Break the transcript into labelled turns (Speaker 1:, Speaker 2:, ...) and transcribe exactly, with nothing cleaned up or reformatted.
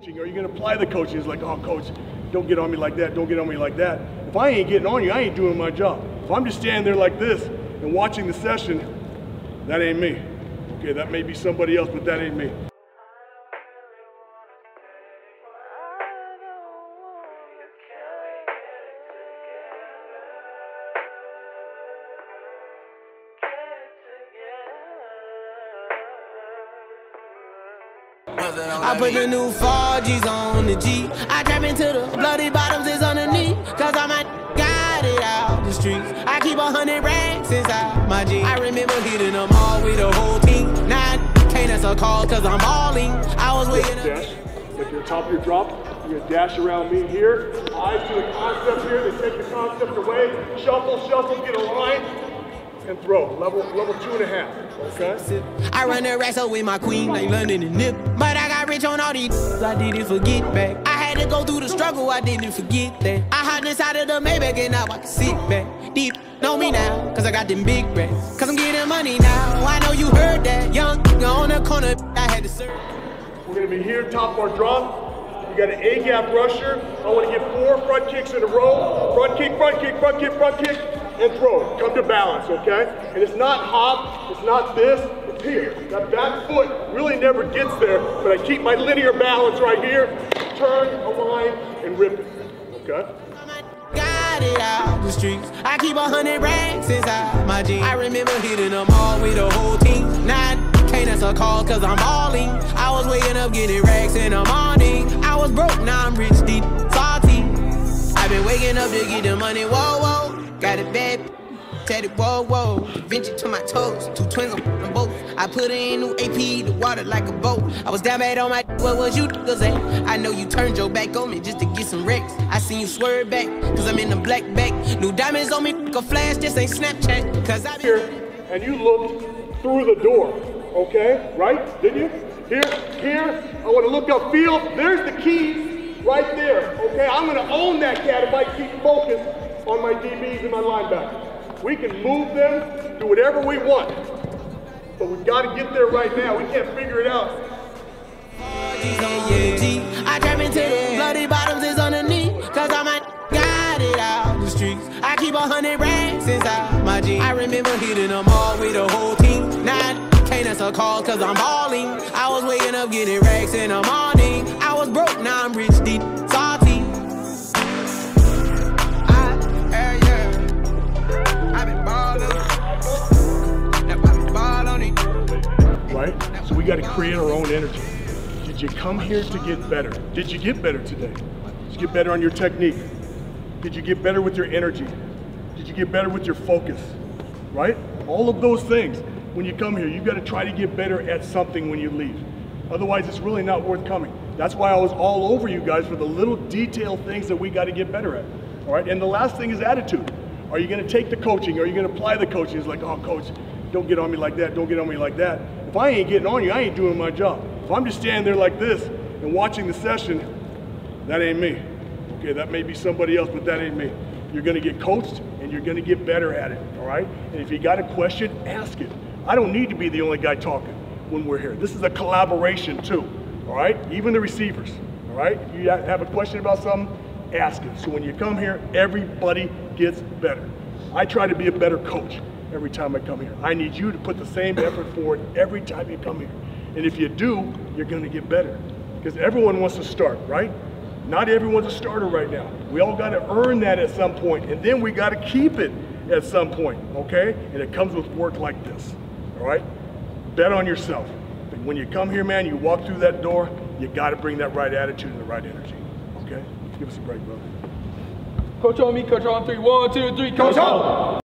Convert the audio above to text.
Speaker 1: Are you going to apply the coaching? It's like, oh, coach, don't get on me like that, don't get on me like that. If I ain't getting on you, I ain't doing my job. If I'm just standing there like this and watching the session, that ain't me. Okay, that may be somebody else, but that ain't me.
Speaker 2: I put the new four G's on the G. I trap into the bloody bottoms is underneath. Cause I might got it out the streets. I keep a hundred racks inside my G. I remember hitting them all with the whole team. Now can't answer a call cause I'm balling. I was waiting up.
Speaker 1: Dash. If you're top of your drop, you're gonna dash around me here. Eyes to the concept here. They take the concept away. Shuffle, shuffle, get a line. And throw, level level two and a half, okay?
Speaker 2: I run the wrestle with my queen like London and Nip. But I got rich on all these, I didn't forget back. I had to go through the struggle, I didn't forget that. I hopped inside of the Maybach and now I can sit back. Deep, know me now, cause I got them big racks. Cause I'm getting money now, I know you heard that. Young on the corner, I had to serve.
Speaker 1: We're gonna be here, top of our drop. We got an A-gap rusher. I wanna get four front kicks in a row. Front kick, front kick, front kick, front kick. And throw, come to balance, okay? And it's not hop, it's not this, it's here. That back foot really never gets there, but I keep my linear balance right here, turn, align, and rip it, okay?
Speaker 2: Got it out the streets. I keep a hundred racks inside my jeans. I remember hitting them all with the whole team. Now can't answer a call cause I'm balling. I was waking up getting racks in the morning. I was broke, now I'm rich, deep, salty. I've been waking up to get the money, whoa, whoa. Got it bad, tatted, whoa, whoa. Venture to my toes, two twins on them both. I put in new A P, the water like a boat. I was down bad on my, what was you niggas at? I know you turned your back on me just to get some wrecks. I seen you swerve back, cause I'm in the black back. New diamonds on me, a flash, this ain't Snapchat. Cause I
Speaker 1: here, and you looked through the door, okay? Right? Didn't you? Here, here, I wanna look up field. There's the keys right there, okay? I'm gonna own that cat if I keep focused on my D Bs and my linebackers. We can move them, do whatever we want, but we've got to get there right now. We can't figure it out.
Speaker 2: I trap into the bloody bottoms is underneath, cause I might got it out the streets. I keep a hundred racks inside my jeans. I remember hitting them all with the whole team. Now can't answer a call cause I'm balling. I was waking up getting racks in the morning. I was broke, now I'm rich, deep, salty.
Speaker 1: Right? So we got to create our own energy. Did you come here to get better? Did you get better today? Did you get better on your technique? Did you get better with your energy? Did you get better with your focus? Right? All of those things. When you come here, you've got to try to get better at something when you leave. Otherwise, it's really not worth coming. That's why I was all over you guys for the little detailed things that we got to get better at. All right? And the last thing is attitude. Are you going to take the coaching? Are you going to apply the coaching? It's like, oh, coach, don't get on me like that. Don't get on me like that. If I ain't getting on you, I ain't doing my job. If I'm just standing there like this and watching the session, that ain't me. Okay, that may be somebody else, but that ain't me. You're going to get coached and you're going to get better at it, all right? And if you got a question, ask it. I don't need to be the only guy talking when we're here. This is a collaboration too, all right? Even the receivers, all right? If you have a question about something, ask it. So when you come here, everybody gets better. I try to be a better coach every time I come here. I need you to put the same effort forward every time you come here. And if you do, you're gonna get better. Because everyone wants to start, right? Not everyone's a starter right now. We all gotta earn that at some point, and then we gotta keep it at some point, okay? And it comes with work like this, all right? Bet on yourself. But when you come here, man, you walk through that door, you gotta bring that right attitude and the right energy, okay? Give us a break, brother.
Speaker 3: Coach on me, coach on three. One, two, three, coach on!